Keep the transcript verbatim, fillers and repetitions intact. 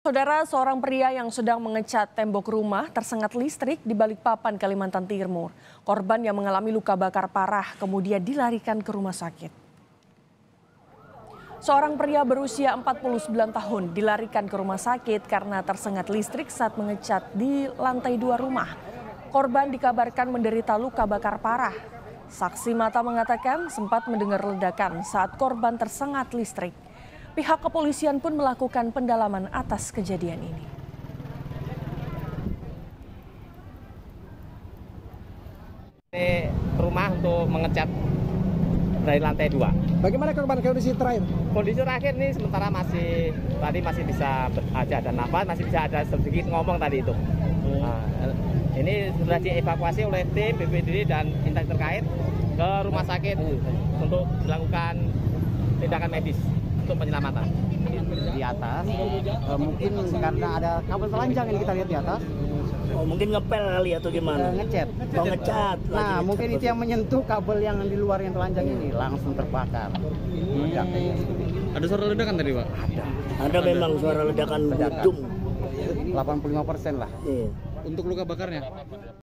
Saudara, seorang pria yang sedang mengecat tembok rumah tersengat listrik di Balikpapan, Kalimantan Timur. Korban yang mengalami luka bakar parah kemudian dilarikan ke rumah sakit. Seorang pria berusia empat puluh sembilan tahun dilarikan ke rumah sakit karena tersengat listrik saat mengecat di lantai dua rumah. Korban dikabarkan menderita luka bakar parah. Saksi mata mengatakan sempat mendengar ledakan saat korban tersengat listrik. Pihak kepolisian pun melakukan pendalaman atas kejadian ini. Ini rumah untuk mengecat dari lantai dua. Bagaimana korban kondisi terakhir? Kondisi terakhir ini sementara masih tadi masih bisa aja ada nafas, masih bisa ada sedikit ngomong tadi itu. Nah, ini sudah dievakuasi oleh tim B P D dan instansi terkait ke rumah sakit untuk dilakukan tindakan medis untuk penyelamatan. Di atas, e, mungkin karena ada kabel telanjang yang kita lihat di atas. Oh, mungkin ngepel kali atau gimana? E, ngecat. Oh, ngecat. Nah, ngecat. mungkin itu yang menyentuh kabel yang di luar yang telanjang ini langsung terbakar. Ledak. Ada suara ledakan tadi, Pak? Ada. Ada memang suara ledakan Ledakan. budum. delapan puluh lima persen lah. Iya. Untuk luka bakarnya?